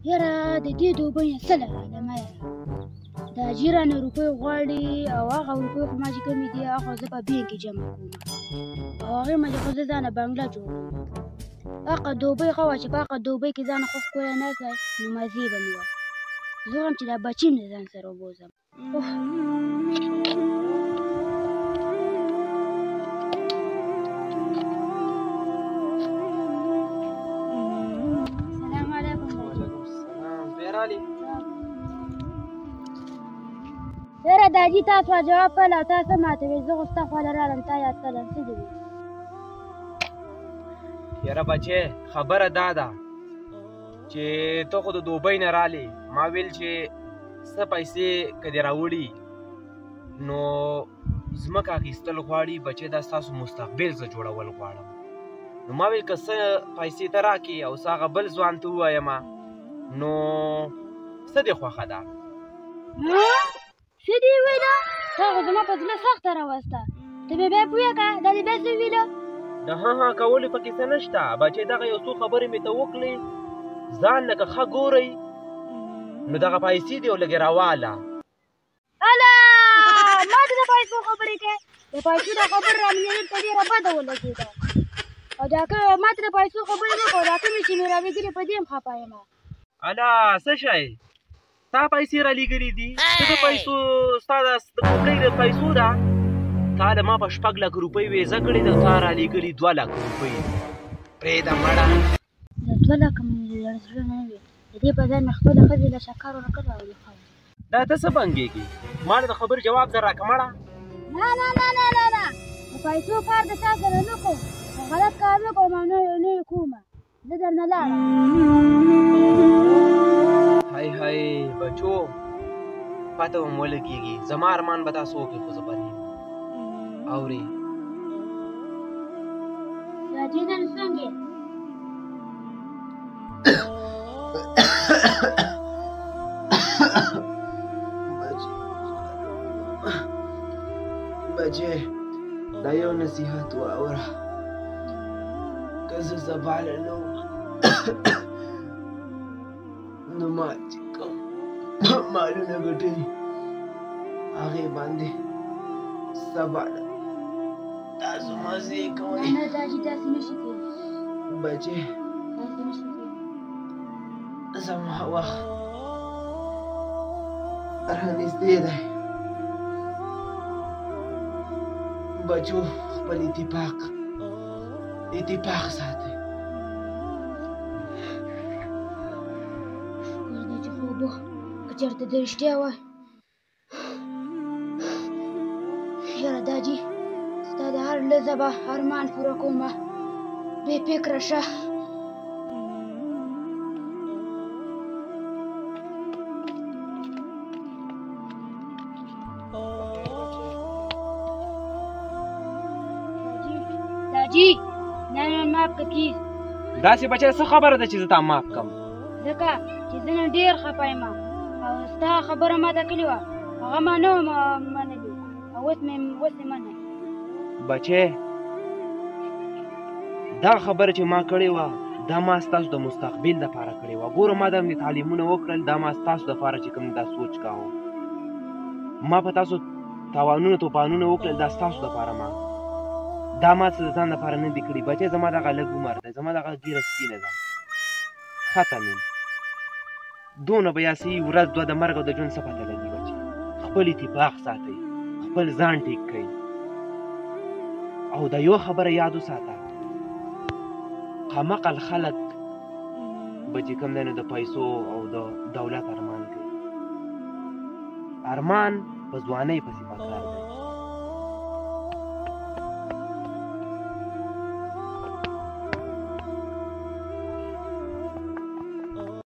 یاره د دې دوبۍ نه څه له عالمه یاره د حاجي رانه روپۍ غواړي او هغه روپۍ خو ما چې کمې دي هغه زه په بینک کې جمع کوم او هغې باندې خو زه ځانه بنګله جوړوم هغه دوبۍ ښه وه چې په هغه دوبۍ کې ځانه ښه ښکلی ناست وای نو مزې به مې وه زه غواړم چې دا بچي مې ځان سره وبوځم یاره د حاجي تا سوه جواب کړل او تا څه ماته ویل زه خو ستا خواله رالم تا یاد کړلم څه دې ویل یاره بچې خبره دا ده چې ته خو د دوبۍ نه رالې ما ویل چې څه پیسې که دې راوړي نو ځمکه اخیستل غواړي بچې دا ستاسو مستقبل زه جوړول غواړم نو ما ویل که څه پیسې ته راکړي او څه هغه بل ځوان ته ووایم نو څه دې خوښه ده څه دې وویله تا خو زما په زړه سخته راوسته ته بیا بیا پوهه که دا دې بیا څه وویله د ها کولو پکې څه نشته بچې دغه یو څو خبرې مې ته وکړې ځان لکه ښه ګورئ نو دغه پیسې دې یو لږې راواله الا ما ته د پیسو خبرې کوې د پیسو دا خبره رامنېدل ته ډېره بده ولګېده او دا که ما ته د پیسو خبرې نه کوو دا کومې چې مې رالیږلې په دې هم خفه یم الا څه شی تا پیسې رالیږلې دي ته د پیسو ستا د کوټۍ د پیسو ده تا له ما په 6 لک روپۍ ویزه کړې ده تا رالیږلي 2 لک روپۍ پرېږده مړه د 2 لکه مې زړه نه وي د دې په ځای مې خپله ښځې له شکر ورکړه او له خاوند دا ته څه بنګېږي ما له د خبرې جواب در راکړه مړه نه نه نه نه نه نه د پیسو کار د چا سره نه کوم غلط کار نه کوم او نه یې کومه زه درنه لاړم هی هی بچو پته به مو ولګېږي زما ارمان به تاسو وکړئ خو زه پرېږدم اورې حاجي نن څنګه بچې دا یو نصیحت واوره که زه زباله نه وم نو ما چې کوم مالونه ګټلي هغې باندې سباله تاسو مزې کوئ نه دا حاجي داسې نشي کولی بچې داسې نشي کولی زما وخت رانږدې دی بچو خپل اتفاق ساتئ شکر دی چې خوب و که چېرته د رښتیا وای یاره دا حاجي ستا د هر لحظه به ارمان پوره کومه بې فکره شه حاجي نن ماف که پلیز داسې بچی څه خبره ده چې زه تا معاف کړم ځکه چې زه نن ډېر خفه یم او ستا خبره ما ته کړې وه هغه ما نه وه منلې او اوس مې منل بچی دا خبره چې ما کړې وه دا ما ستاسو د مستقبل دپاره کړې وه ګوره ما دا تعلیمونه وکړل دا ما ستاسو دپاره چې کوم دا سوچ کاوه ما په تاسو تاوانونه توپانونه وکړل دا ستاسو دپاره ما دا ما څه د ځان لپاره نه دي کړي بچې زما دغه لږ عمر دی زما دغه ږیره سپینه ده ختم یم دونه به یاسې ورځ دوه د مرګ او د ژوند څه پته لګي بچې خپل اتفاق ساتئ خپل ځان ټیک کړئ او دا یو خبره یاد وساته قمقل خلک به چې کوم دی نو د پیسو او د دولت ارمان کوي ارمان په ځوانۍ پسې پکار